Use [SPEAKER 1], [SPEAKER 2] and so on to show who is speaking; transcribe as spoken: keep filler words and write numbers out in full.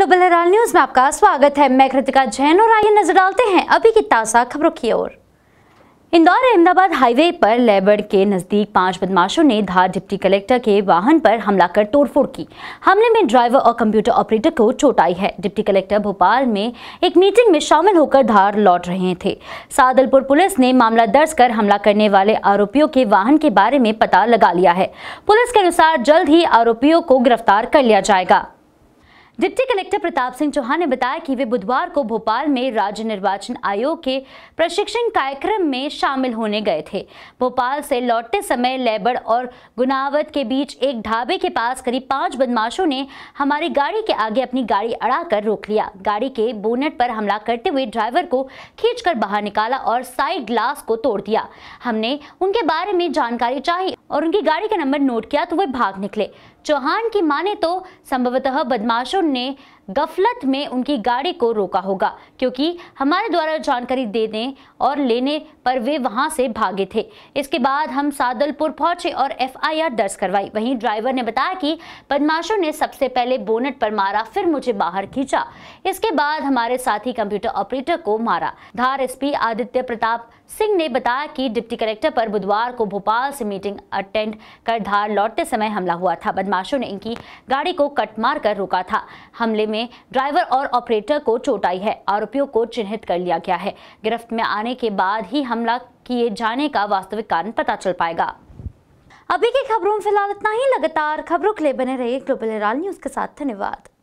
[SPEAKER 1] Global Herald news में आपका स्वागत है। मैं कृतिका जैन और आइए नजर डालते हैं अभी की ताजा खबरों की ओर। इंदौर अहमदाबाद हाईवे पर लेबड़ के नजदीक पांच बदमाशों ने धार डिप्टी कलेक्टर के वाहन पर हमला कर तोड़फोड़ की। हमले में ड्राइवर और कंप्यूटर ऑपरेटर को चोट आई है। डिप्टी कलेक्टर भोपाल में एक मीटिंग में शामिल होकर धार लौट रहे थे। सादलपुर पुलिस ने मामला दर्ज कर हमला करने वाले आरोपियों के वाहन के बारे में पता लगा लिया है। पुलिस के अनुसार जल्द ही आरोपियों को गिरफ्तार कर लिया जाएगा। डिप्टी कलेक्टर प्रताप सिंह चौहान ने बताया कि वे बुधवार को भोपाल में राज्य निर्वाचन आयोग के प्रशिक्षण कार्यक्रम में शामिल होने गए थे। भोपाल से लौटते समय लेबड़ और गुनावत के बीच एक ढाबे के पास करीब पांच बदमाशों ने हमारी गाड़ी के आगे अपनी गाड़ी अड़ाकर रोक लिया। गाड़ी के बोनेट पर हमला करते हुए ड्राइवर को खींचकर बाहर निकाला और साइड ग्लास को तोड़ दिया। हमने उनके बारे में जानकारी चाही और उनकी गाड़ी का नंबर नोट किया तो वे भाग निकले। चौहान की माने तो संभवतः बदमाशों ने गफलत में उनकी गाड़ी को रोका होगा, क्योंकि हमारे द्वारा जानकारी देने और लेने पर वे वहां से भागे थे। इसके बाद हम सादलपुर पहुंचे और एफ आई आर दर्ज करवाई। वहीं ड्राइवर ने बताया कि बदमाशों ने सबसे पहले बोनेट पर मारा, फिर मुझे बाहर खींचा। इसके बाद हमारे साथी कंप्यूटर ऑपरेटर को मारा। धार एस पी आदित्य प्रताप सिंह ने बताया कि डिप्टी कलेक्टर पर बुधवार को भोपाल से मीटिंग अटेंड कर धार लौटते समय हमला हुआ था। बदमाशों ने इनकी गाड़ी को कट मार कर रोका था। हमले में ड्राइवर और ऑपरेटर को चोट आई है। आरोपियों को चिन्हित कर लिया गया है। गिरफ्त में आने के बाद ही हमला किए जाने का वास्तविक कारण पता चल पाएगा। अभी की खबरों में फिलहाल इतना ही। लगातार खबरों के लिए बने रहिए ग्लोबल हेराल्ड न्यूज के साथ। धन्यवाद।